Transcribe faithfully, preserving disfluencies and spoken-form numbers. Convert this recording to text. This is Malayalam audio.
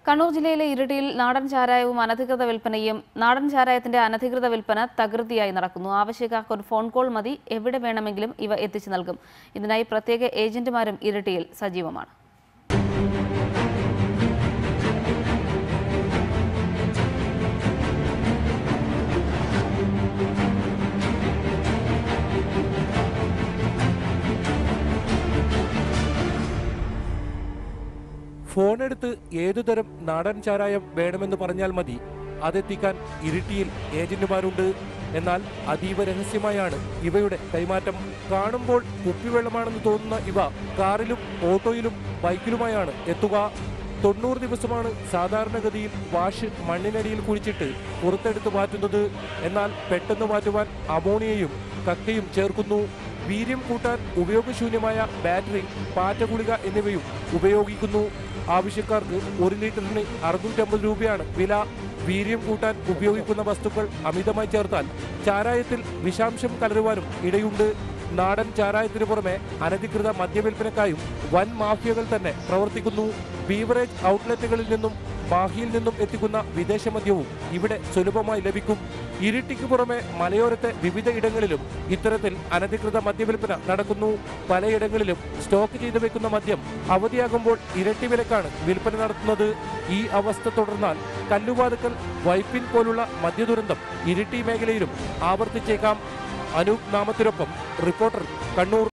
കണ്ണൂർ ജില്ലയിലെ ഇരിട്ടിയിൽ നാടൻ ചാരായവും അനധികൃത വിൽപ്പനയും നാടൻ ചാരായത്തിന്റെ അനധികൃത വിൽപ്പന തകൃതിയായി നടക്കുന്നു. ആവശ്യക്കാർക്ക് ഒരു ഫോൺ കോൾ മതി, എവിടെ വേണമെങ്കിലും ഇവ എത്തിച്ചു നൽകും. ഇതിനായി പ്രത്യേക ഏജന്റുമാരും ഇരിട്ടിയിൽ സജീവമാണ്. ഫോണെടുത്ത് ഏതുതരം നാടൻ ചാരായം വേണമെന്ന് പറഞ്ഞാൽ മതി, അതെത്തിക്കാൻ ഇരിട്ടിയിൽ ഏജന്റുമാരുണ്ട്. എന്നാൽ അതീവ രഹസ്യമായാണ് ഇവയുടെ കൈമാറ്റം. കാണുമ്പോൾ കുപ്പിവെള്ളമാണെന്ന് തോന്നുന്ന ഇവ കാറിലും ഓട്ടോയിലും ബൈക്കിലുമായാണ് എത്തുക. തൊണ്ണൂറ് ദിവസമാണ് സാധാരണഗതിയിൽ വാഷ് മണ്ണിനടിയിൽ കുഴിച്ചിട്ട് പുറത്തെടുത്ത് മാറ്റുന്നത്. എന്നാൽ പെട്ടെന്ന് മാറ്റുവാൻ അമോണിയയും കക്കയും ചേർക്കുന്നു. വീര്യം കൂട്ടാൻ ഉപയോഗശൂന്യമായ ബാറ്ററി, പാറ്റഗുളിക എന്നിവയും ഉപയോഗിക്കുന്നു. ആവശ്യക്കാർക്ക് ഒരു ലിറ്ററിന് അറുന്നൂറ്റമ്പത് രൂപയാണ് വില. വീര്യം കൂട്ടാൻ ഉപയോഗിക്കുന്ന വസ്തുക്കൾ അമിതമായി ചേർത്താൽ ചാരായത്തിൽ വിഷാംശം കലരുവാനും ഇടയുണ്ട്. നാടൻ ചാരായത്തിന് പുറമെ അനധികൃത മദ്യവിൽപ്പനക്കായും വൻ മാഫിയകൾ തന്നെ പ്രവർത്തിക്കുന്നു. ബീവറേജ് ഔട്ട്ലെറ്റുകളിൽ നിന്നും മാഹിയിൽ നിന്നും എത്തിക്കുന്ന വിദേശ മദ്യവും ഇവിടെ സുലഭമായി ലഭിക്കും. ഇരിട്ടിക്ക് പുറമെ മലയോരത്തെ വിവിധ ഇടങ്ങളിലും ഇത്തരത്തിൽ അനധികൃത മദ്യവിൽപ്പന നടക്കുന്നു. പലയിടങ്ങളിലും സ്റ്റോക്ക് ചെയ്തു വെക്കുന്ന മദ്യം അവധിയാകുമ്പോൾ ഇരട്ടി വിലക്കാണ് വിൽപ്പന നടത്തുന്നത്. ഈ അവസ്ഥ തുടർന്നാൽ കല്ലുവാതുക്കൽ, വൈപ്പിൻ പോലുള്ള മദ്യദുരന്തം ഇരിട്ടി മേഖലയിലും ആവർത്തിച്ചേക്കാം. അനൂപ് നാമത്തിനൊപ്പം റിപ്പോർട്ടർ, കണ്ണൂർ.